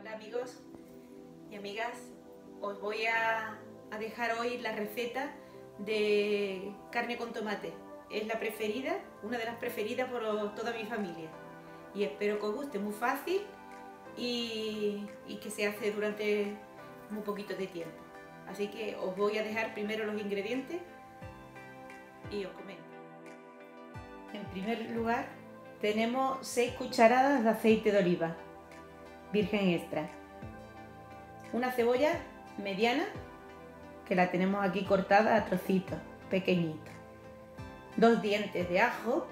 Hola amigos y amigas, os voy a dejar hoy la receta de carne con tomate. Es la preferida, una de las preferidas por toda mi familia y espero que os guste, muy fácil y que se hace durante muy poquito de tiempo. Así que os voy a dejar primero los ingredientes y os comento. En primer lugar tenemos 6 cucharadas de aceite de oliva virgen extra, una cebolla mediana que la tenemos aquí cortada a trocitos pequeñitos, 2 dientes de ajo,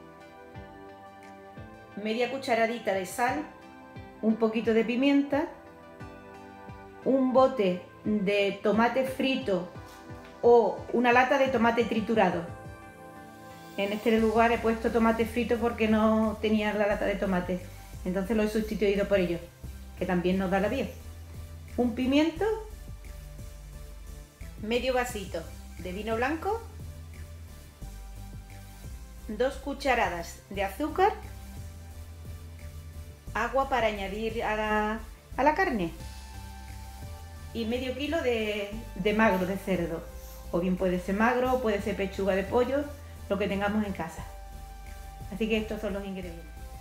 media cucharadita de sal, un poquito de pimienta, un bote de tomate frito o una lata de tomate triturado. En este lugar he puesto tomate frito porque no tenía la lata de tomate, entonces lo he sustituido por ello, que también nos da la vida. Un pimiento, medio vasito de vino blanco, 2 cucharadas de azúcar, agua para añadir a la carne y medio kilo de magro de cerdo, o bien puede ser magro o puede ser pechuga de pollo, lo que tengamos en casa. Así que estos son los ingredientes.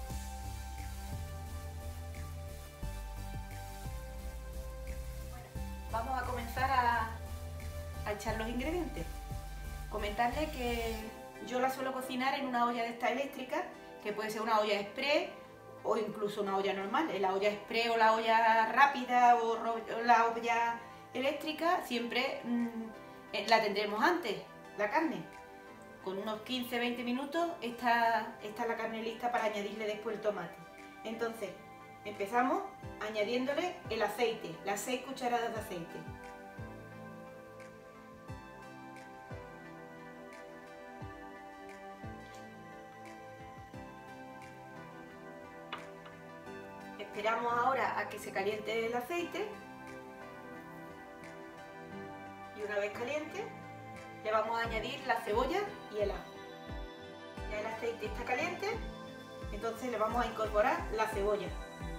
Vamos a comenzar a echar los ingredientes. Comentarles que yo la suelo cocinar en una olla de esta eléctrica, que puede ser una olla express o incluso una olla normal. En la olla express o la olla rápida o la olla eléctrica siempre la tendremos antes, la carne. Con unos 15-20 minutos está la carne lista para añadirle después el tomate. Entonces empezamos añadiéndole el aceite, las 6 cucharadas de aceite. Esperamos ahora a que se caliente el aceite y una vez caliente le vamos a añadir la cebolla y el ajo. Ya el aceite está caliente, entonces le vamos a incorporar la cebolla.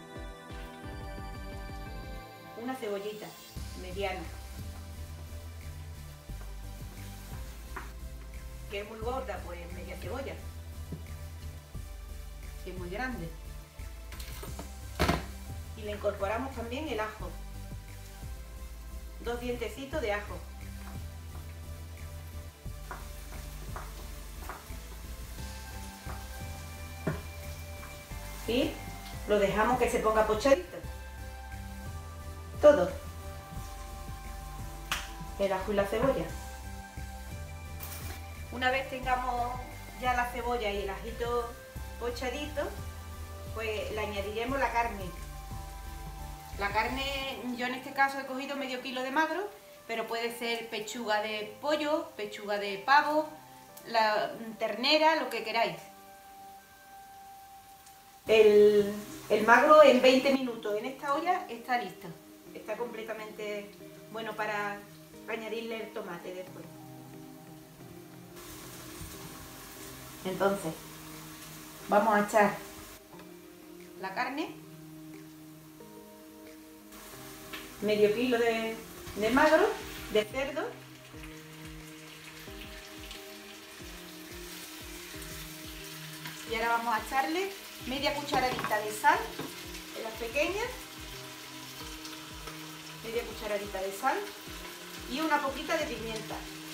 Una cebollita mediana. Que es muy gorda, pues media cebolla. Que es muy grande. Y le incorporamos también el ajo. 2 dientecitos de ajo. Y lo dejamos que se ponga pochadito. Todo. El ajo y la cebolla. Una vez tengamos ya la cebolla y el ajito pochadito, pues le añadiremos la carne. La carne, yo en este caso he cogido medio kilo de magro, pero puede ser pechuga de pollo, pechuga de pavo, la ternera, lo que queráis. El magro en 20 minutos en esta olla está listo. Está completamente bueno para añadirle el tomate después. Entonces, vamos a echar la carne, medio kilo de magro, de cerdo, y ahora vamos a echarle media cucharadita de sal, de las pequeñas, media cucharadita de sal y una poquita de pimienta.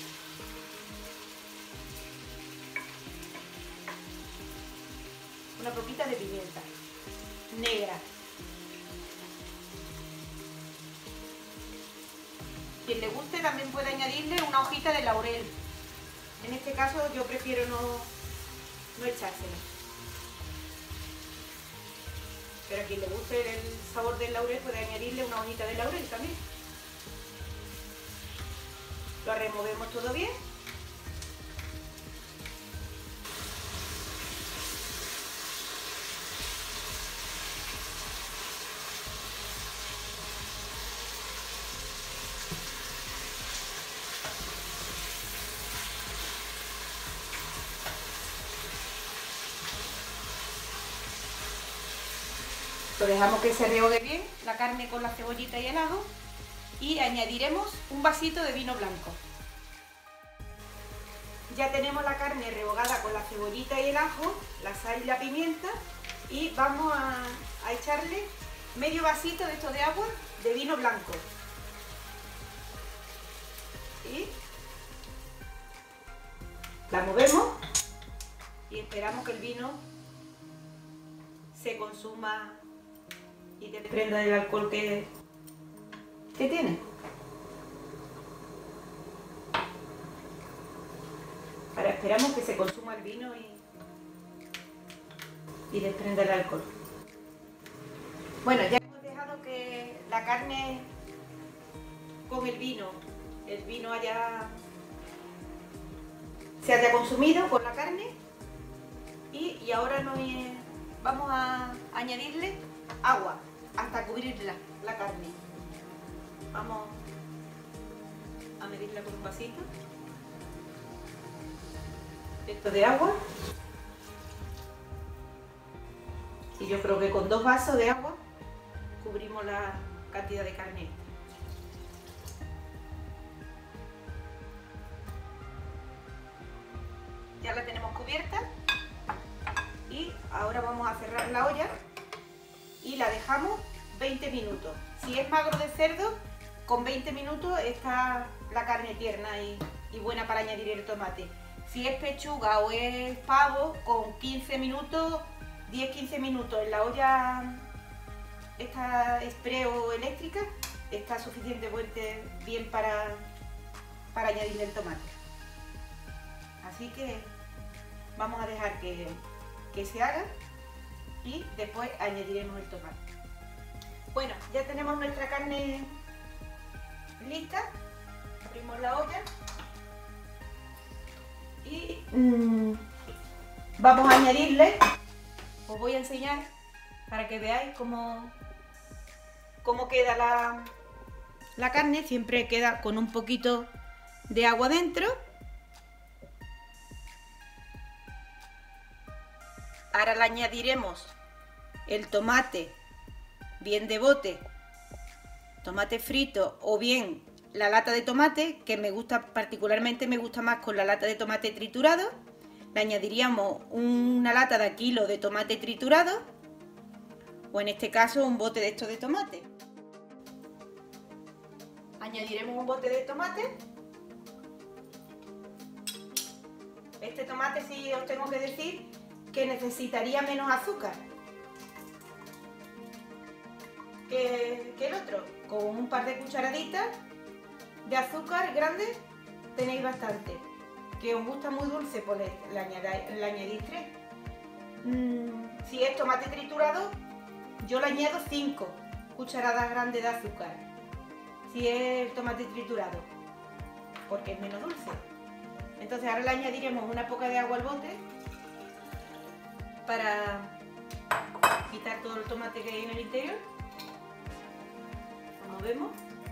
Una poquita de pimienta negra. Quien le guste también puede añadirle una hojita de laurel. En este caso yo prefiero no echársela. Pero a quien le guste el sabor del laurel puede añadirle una hojita de laurel también. Lo removemos todo bien. Lo dejamos que se rehogue bien la carne con la cebollita y el ajo y añadiremos un vasito de vino blanco. Ya tenemos la carne rehogada con la cebollita y el ajo, la sal y la pimienta y vamos a echarle medio vasito de esto de agua de vino blanco. Y la movemos y esperamos que el vino se consuma y desprenda del alcohol que tiene. Ahora esperamos que se consuma el vino y desprenda el alcohol. Bueno, ya hemos dejado que la carne con el vino se haya consumido con la carne y ahora vamos a añadirle agua hasta cubrirla, la carne. Vamos a medirla con un vasito. Esto de agua. Y yo creo que con 2 vasos de agua cubrimos la cantidad de carne. Ya la tenemos cubierta y ahora vamos a cerrar la olla y la dejamos 20 minutos. Si es magro de cerdo, con 20 minutos está la carne tierna y buena para añadir el tomate. Si es pechuga o es pavo, con 15 minutos, 10-15 minutos en la olla esta express o eléctrica, está suficientemente bien para añadirle el tomate. Así que vamos a dejar que se haga y después añadiremos el tomate. Bueno, ya tenemos nuestra carne lista. Abrimos la olla y vamos a añadirle, os voy a enseñar para que veáis cómo queda la carne. Siempre queda con un poquito de agua dentro. Ahora le añadiremos el tomate, bien de bote, tomate frito o bien la lata de tomate, que particularmente me gusta más con la lata de tomate triturado. Le añadiríamos una lata de kilo de tomate triturado o en este caso un bote de estos de tomate. Añadiremos un bote de tomate. Este tomate, sí os tengo que decir que necesitaría menos azúcar que el otro. Con un par de cucharaditas de azúcar grande tenéis bastante. Que os gusta muy dulce, pues le añadís 3. Si es tomate triturado, yo le añado 5 cucharadas grandes de azúcar. Si es tomate triturado, porque es menos dulce. Entonces ahora le añadiremos una poca de agua al bote para quitar todo el tomate que hay en el interior. Como vemos.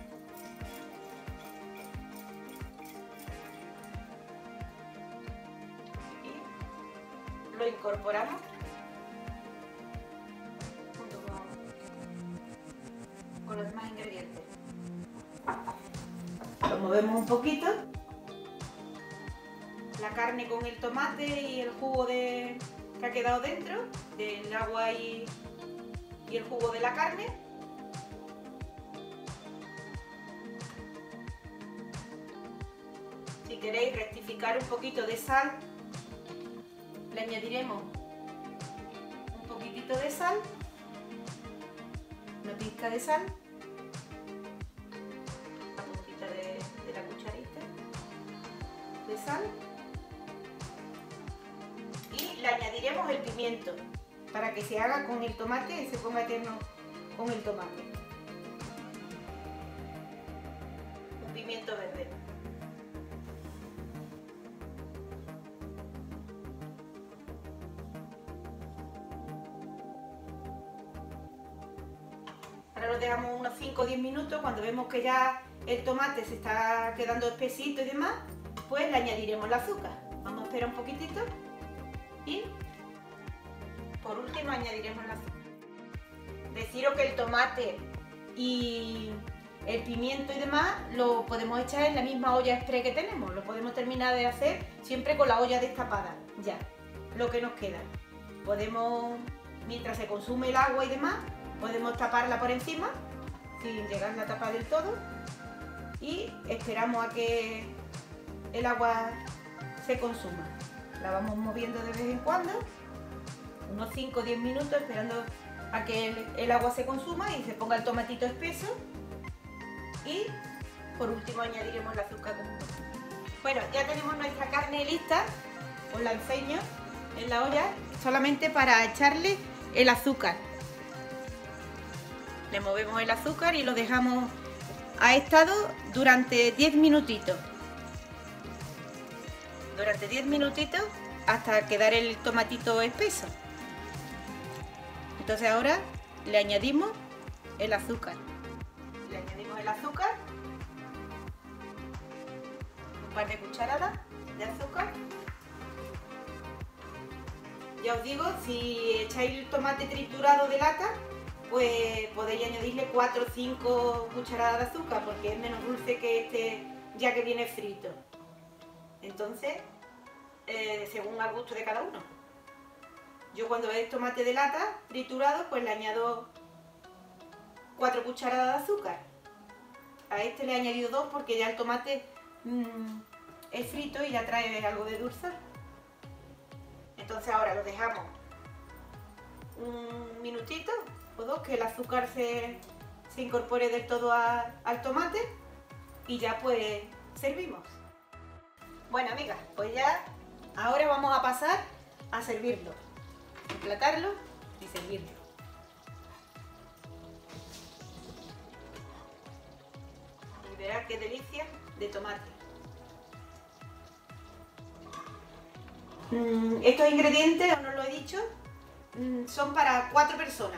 Y lo incorporamos junto con los demás ingredientes. Lo movemos un poquito. La carne con el tomate y el jugo que ha quedado dentro del agua y el jugo de la carne. Si queréis rectificar un poquito de sal, le añadiremos un poquitito de sal, una pizca de sal, una puntita de la cucharita de sal. Le añadiremos el pimiento para que se haga con el tomate y se ponga tierno con el tomate. Un pimiento verde. Ahora lo dejamos unos 5 o 10 minutos. Cuando vemos que ya el tomate se está quedando espesito y demás, pues le añadiremos el azúcar. Vamos a esperar un poquitito. Y por último añadiremos el azúcar. deciros que el tomate y el pimiento y demás lo podemos echar en la misma olla express que tenemos. Lo podemos terminar de hacer siempre con la olla destapada, ya, lo que nos queda. Podemos, mientras se consume el agua y demás, podemos taparla por encima, sin llegar a tapar del todo, y esperamos a que el agua se consuma. La vamos moviendo de vez en cuando, unos 5 o 10 minutos, esperando a que el agua se consuma y se ponga el tomatito espeso. Y por último añadiremos el azúcar. Bueno, ya tenemos nuestra carne lista, os la enseño en la olla, solamente para echarle el azúcar. Le movemos el azúcar y lo dejamos a estado durante 10 minutitos. Durante 10 minutitos hasta quedar el tomatito espeso. Entonces ahora le añadimos el azúcar. Le añadimos el azúcar, un par de cucharadas de azúcar. Ya os digo, si echáis el tomate triturado de lata, pues podéis añadirle 4 o 5 cucharadas de azúcar, porque es menos dulce que este ya que viene frito. Entonces, según al gusto de cada uno. Yo cuando es tomate de lata triturado, pues le añado 4 cucharadas de azúcar. A este le he añadido 2 porque ya el tomate es frito y ya trae algo de dulzor. Entonces ahora lo dejamos un minutito o 2 que el azúcar se incorpore del todo al tomate y ya pues servimos. Bueno, amigas, pues ya ahora vamos a pasar a servirlo, emplatarlo y servirlo. Y verás qué delicia de tomate. Estos ingredientes, os no lo he dicho, son para 4 personas.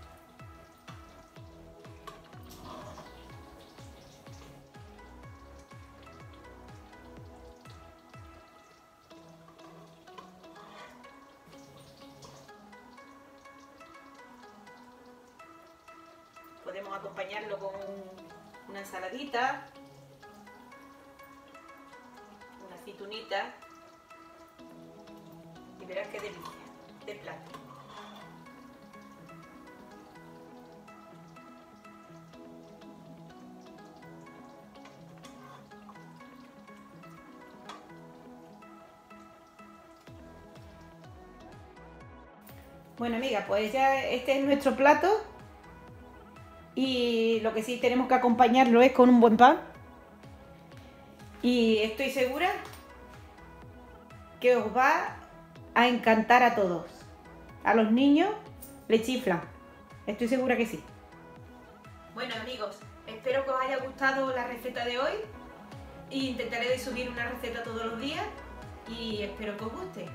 Podemos acompañarlo con una ensaladita, una aceitunita y verás qué delicia de plato. Bueno, amiga, pues ya este es nuestro plato. Y lo que sí tenemos que acompañarlo es con un buen pan. Y estoy segura que os va a encantar a todos. A los niños le chiflan. Estoy segura que sí. Bueno, amigos, espero que os haya gustado la receta de hoy. Intentaré de subir una receta todos los días y espero que os guste.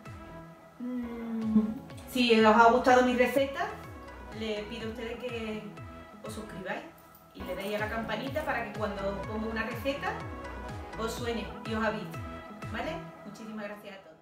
Si os ha gustado mi receta, les pido a ustedes que os suscribáis y le deis a la campanita para que cuando ponga una receta os suene y os avise, ¿vale? Muchísimas gracias a todos.